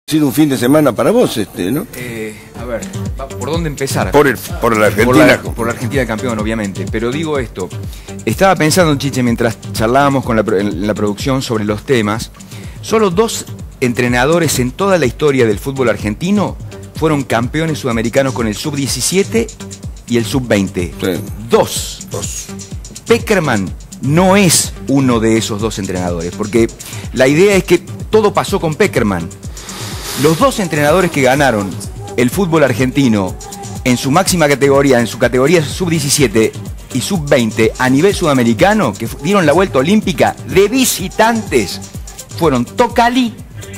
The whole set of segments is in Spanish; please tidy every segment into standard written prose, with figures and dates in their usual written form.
Ha sido un fin de semana para vos, ¿no? A ver, ¿por dónde empezar? Por la Argentina. Por la Argentina campeón, obviamente. Pero digo esto, estaba pensando, Chiche, mientras charlábamos con la producción sobre los temas, solo 2 entrenadores en toda la historia del fútbol argentino fueron campeones sudamericanos con el sub-17 y el sub-20. Sí. 2. Pekerman no es uno de esos 2 entrenadores, porque la idea es que todo pasó con Pekerman. Los 2 entrenadores que ganaron el fútbol argentino en su máxima categoría, en su categoría sub-17 y sub-20 a nivel sudamericano, que dieron la vuelta olímpica de visitantes, fueron Tocali,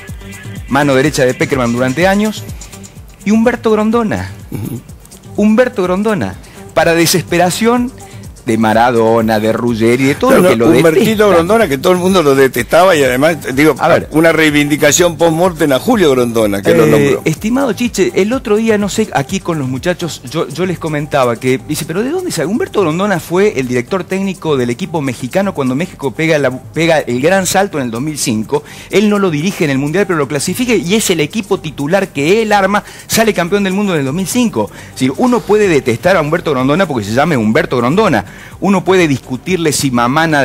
mano derecha de Pekerman durante años, y Humberto Grondona. Humberto Grondona, para desesperación de Maradona, de Ruggeri, de todo lo que lo detesta. Humbertito Grondona, que todo el mundo lo detestaba, y además, digo, a ver, una reivindicación post-mortem a Julio Grondona, que lo nombró. Estimado Chiche, el otro día, no sé, aquí con los muchachos, yo les comentaba que, dice, pero ¿de dónde sale? Humberto Grondona fue el director técnico del equipo mexicano cuando México pega el gran salto en el 2005. Él no lo dirige en el Mundial, pero lo clasifica y es el equipo titular que él arma, sale campeón del mundo en el 2005. Es decir, uno puede detestar a Humberto Grondona porque se llame Humberto Grondona. Uno puede discutirle si mamana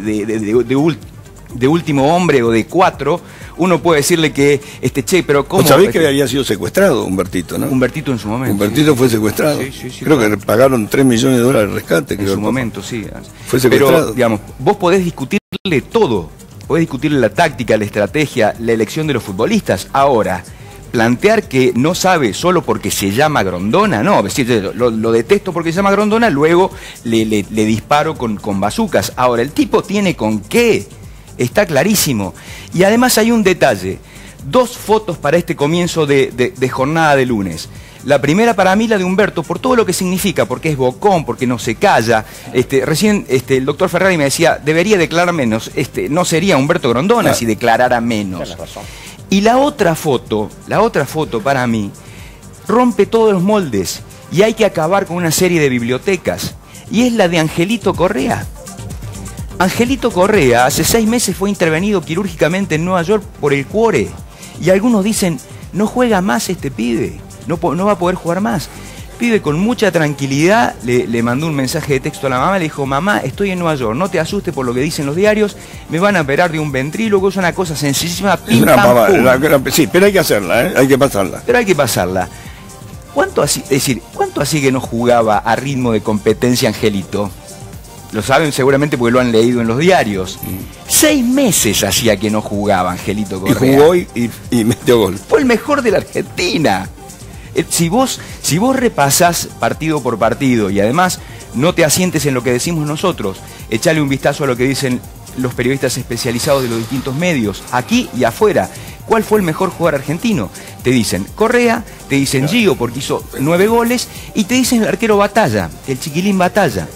de último hombre o de 4. Uno puede decirle que, che, pero ¿cómo? ¿Sabés que había sido secuestrado Humbertito, no? Humbertito en su momento. Humbertito fue secuestrado. Sí, creo que pagaron $3 millones de rescate. En su momento, sí. Fue secuestrado. Pero, digamos, vos podés discutirle todo. Podés discutirle la táctica, la estrategia, la elección de los futbolistas. Ahora, plantear que no sabe solo porque se llama Grondona, no, es decir, lo detesto porque se llama Grondona, luego le disparo con bazucas. Ahora, el tipo tiene con qué, está clarísimo. Y además hay un detalle, 2 fotos para este comienzo de jornada de lunes. La primera para mí, la de Humberto, por todo lo que significa, porque es bocón, porque no se calla. Recién el doctor Ferrari me decía, debería declarar menos. No sería Humberto Grondona si declarara menos. Tienes razón. Y la otra foto para mí, rompe todos los moldes y hay que acabar con una serie de bibliotecas. Y es la de Angelito Correa. Angelito Correa hace 6 meses fue intervenido quirúrgicamente en Nueva York por el cuore. Y algunos dicen, no juega más este pibe, no va a poder jugar más. Pibe con mucha tranquilidad le mandó un mensaje de texto a la mamá, le dijo, mamá, estoy en Nueva York, no te asustes por lo que dicen los diarios, me van a operar de un ventríloco, es una cosa sencillísima, pim, pam, pum. Sí, pero hay que hacerla, hay que pasarla. Pero hay que pasarla. ¿Cuánto así que no jugaba a ritmo de competencia Angelito? Lo saben seguramente porque lo han leído en los diarios. 6 meses hacía que no jugaba Angelito Correa. Y jugó y metió gol. Fue el mejor de la Argentina. Si vos repasás partido por partido y además no te asientes en lo que decimos nosotros, echale un vistazo a lo que dicen los periodistas especializados de los distintos medios, aquí y afuera. ¿Cuál fue el mejor jugador argentino? Te dicen Correa, te dicen Gio porque hizo 9 goles y te dicen el arquero Batalla, el chiquilín Batalla.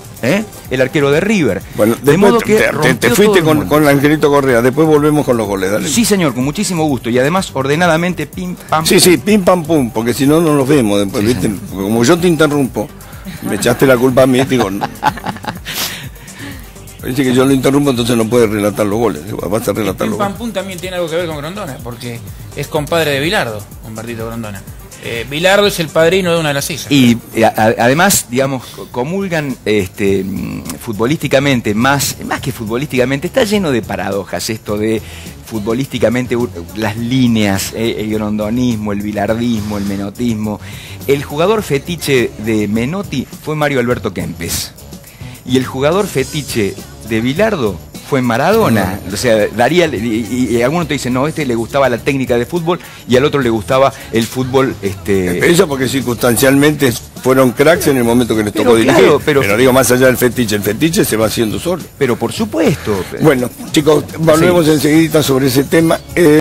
El arquero de River. Bueno, de modo que te fuiste con Angelito Correa, después volvemos con los goles, dale. Sí, señor, con muchísimo gusto. Y además, ordenadamente, pim, pam, pum. Sí, pim, pam, pum, porque si no, no los vemos después, sí, ¿viste? Como yo te interrumpo, me echaste la culpa a mí, digo, no. Dice que yo lo interrumpo, entonces no puede relatar los goles. Vas a relatar los goles. Pim, pam, pum también tiene algo que ver con Grondona, porque es compadre de Bilardo, Humbertito Grondona. Bilardo es el padrino de una de las hijas. Y además, digamos, comulgan futbolísticamente, más que futbolísticamente, está lleno de paradojas esto de futbolísticamente las líneas, el grondonismo, el bilardismo, el menotismo. El jugador fetiche de Menotti fue Mario Alberto Kempes. Y el jugador fetiche de Bilardo fue Maradona. O sea, daría, y algunos te dicen, no, le gustaba la técnica de fútbol y al otro le gustaba el fútbol. Eso porque circunstancialmente fueron cracks en el momento que les tocó dirigir. Claro, pero digo, más allá del fetiche, el fetiche se va haciendo solo. Pero por supuesto. Bueno, chicos, volvemos enseguida sobre ese tema.